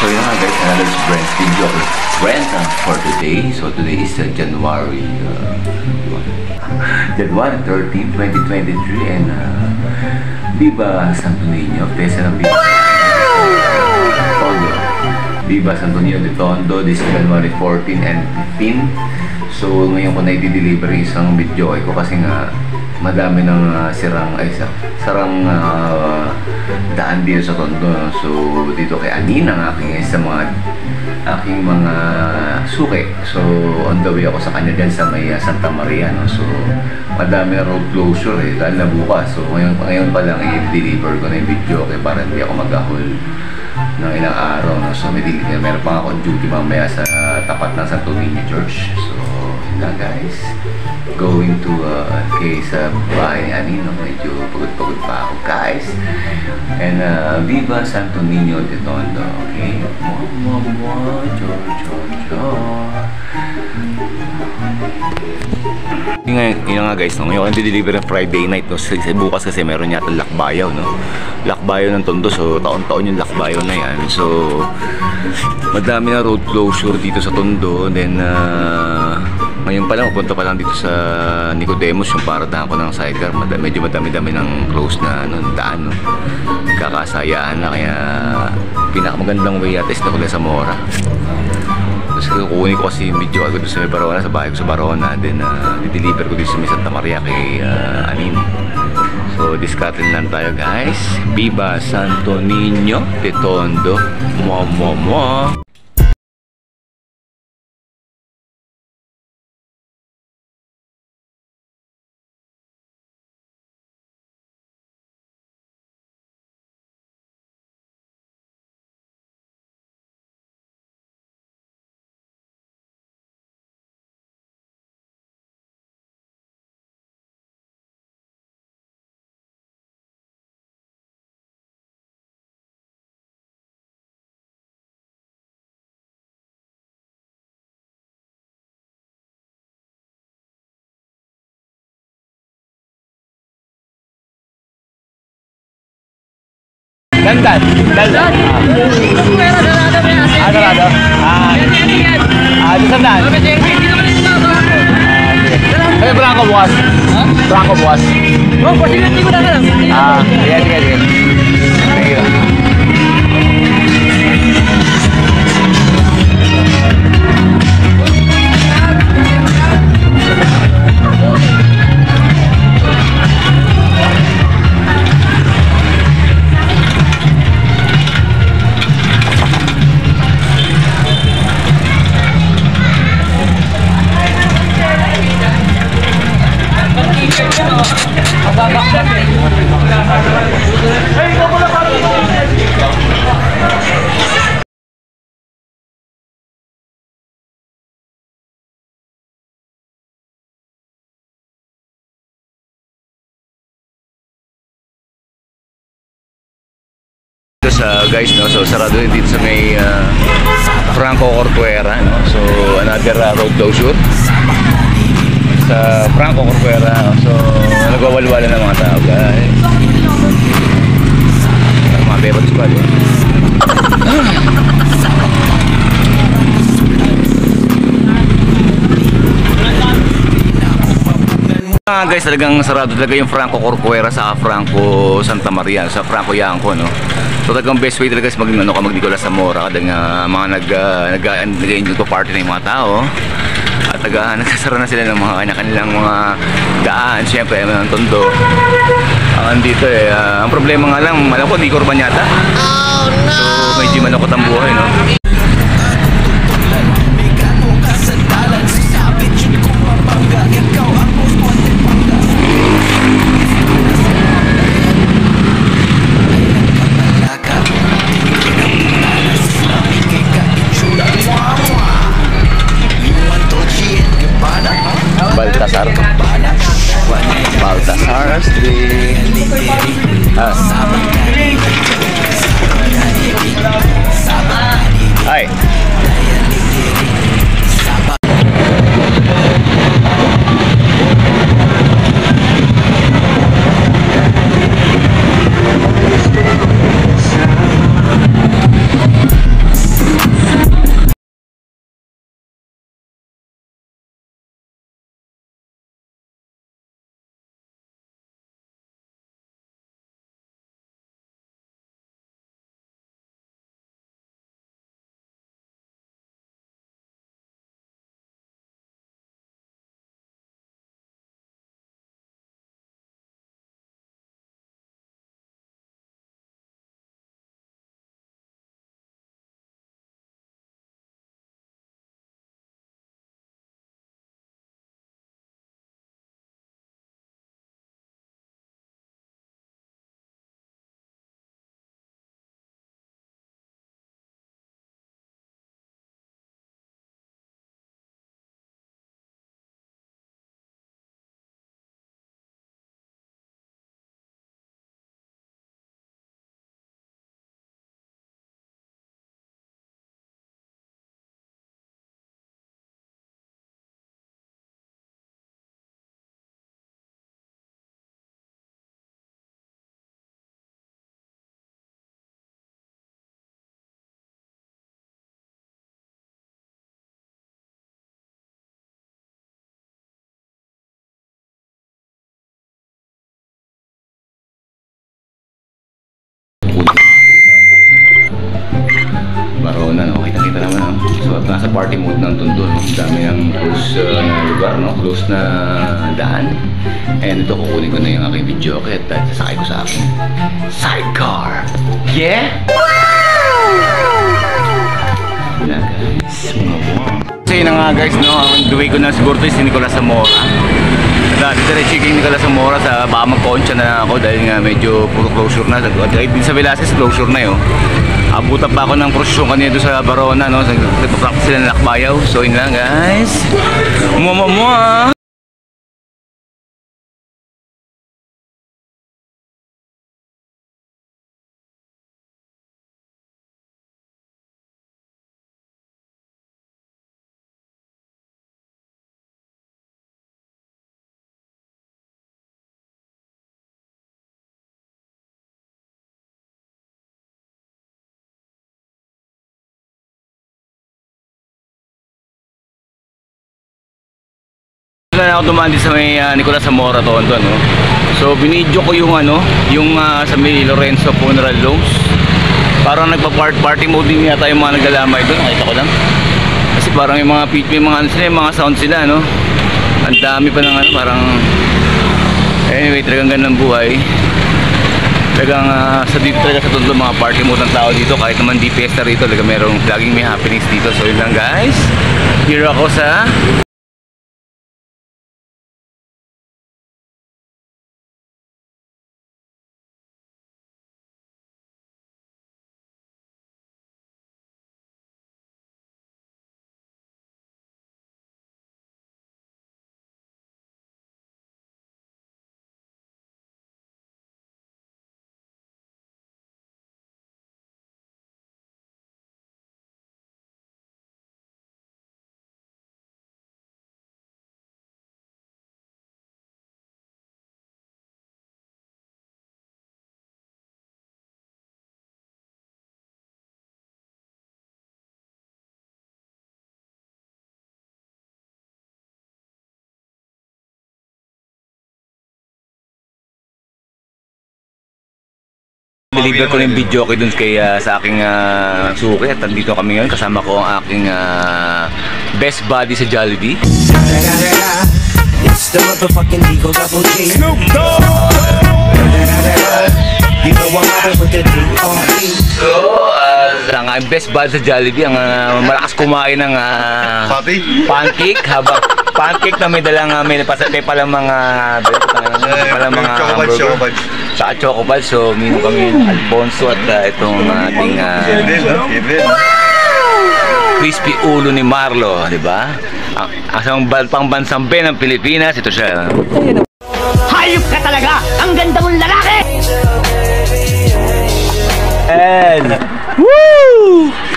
yun nga guys, another Brent's video. Brent for today. So today is January 13, 2023 and Viva Santo Niño, Pesa ng Viva Tondo. Viva Santo Niño de Tondo, this January 14 and 15. So ngayon ko na i-deliver isang video ko kasi nga madami ng sarang daan dito sa Tondo. So dito kay Anin ang aking mga suki. So on the way ako sa kanya dyan sa may Santa Maria, no? So madami na road closure dahil na bukas. So ngayon pa lang i-deliver ko na yung video para hindi ako mag-ahol ng ilang araw, no? So meron pa akong duty mamaya sa tapat ng Santo Niño Church. So yun na guys, going to sa bahay ni Anin, no? Medyo pagod pa ako guys. And Viva Santo Niño de Tondo, okay? Yun nga guys, no? Ngayon di-deliver ng Friday night, no? Bukas kasi meron yata lakbayaw, no? Lakbayaw ng Tondo, so taon-taon yung lakbayaw na yan. So madami na road closure dito sa Tondo. Then ngayon pa lang, pupunta pa lang dito sa Nicodemus, yung paradahan ko ng sidecar. Medyo madami-dami ng close na daan, no? Kakasayaan na, kaya pinakamagandang way yata is na sa Mora. Tapos kukunin ko kasi yung video ko doon sa Barona, sa bahay ko sa Barona. Then di-deliver ko dito sa Santa Maria kay Anin. So discardin lang tayo guys. Viva Santo Niño de Tondo. Mo. Dandan. Ada. Di sana. Berangkat buas. Oh, posisi ko na lang. Iya. Iya. Guys, no, so sarado din dito sa may Franco Corcuera, no? So another road closure sa Franco Corcuera, no? So nagwawalwala ng mga tao guys. Mga bebot squad, guys, talagang sarado talaga yung Franco Corcuera sa Franco Santa Maria, sa Franco Yangco, no? So talagang best way talaga mag-Nicolas Zamora kasi mga nag-enjoy to party na yung mga tao. At nagsasara na sila ng mga kanilang mga daan, siyempre ng Tondo. Dito ang problema nga lang, alam ko, di kurban yata. Oh no! So medyo manukot ang buhay, no? Baltasar Street. party mode ng Tondo, no? Ang dami ng close na lugar, no? Close na daan. And ito, kukunin ko na yung aking video kit at sasakay ko sa aking sidecar. Yeah? Wala guys, mga buwan. So yun na nga guys, no? Ang the way ko na siguro ito si Nicolas Zamora. Dati diretso kay Nicolas Zamora sa baka magkoncha na ako dahil nga medyo puro closure na. Kahit din sa Velasquez, closure na yun. Abutan pa ako ng prosesyon kanina doon sa Barona, no? Nagpa-practice sila ng lakbayaw. So yun lang guys. Mua. Na ako dumaan din sa may Nicolas Zamora to, no? So binidyo ko yung sa may Lorenzo Funeral Homes. Parang nagpa-party mode din yata yung mga naglalamay doon, nakita ko lang. Kasi parang yung mga sound sila, no? Ang dami pa ng parang anyway, talagang ganang buhay. Talagang sa dito talaga sa Tondo mga party mode ng tao dito, kahit naman di fiesta rito, talaga merong laging may happenings dito. So yun lang guys. Here ako sa deliver ko na yung video ko dun sa aking suki at nandito kami ngayon kasama ko ang aking best buddy sa Jollibee. Snoop Dogg! So, ang best buddy sa Jollibee ang malakas kumain ng pancake habang pancake na may dalang may palang mga hamburger sa Chocobal. So minum kami Alfonso at itong ating crispy ulo ni Marlo, di ba? Ang pangbansang Ben ng Pilipinas, ito siya. Hayop ka talaga! Ang ganda mong lalaki! And woo!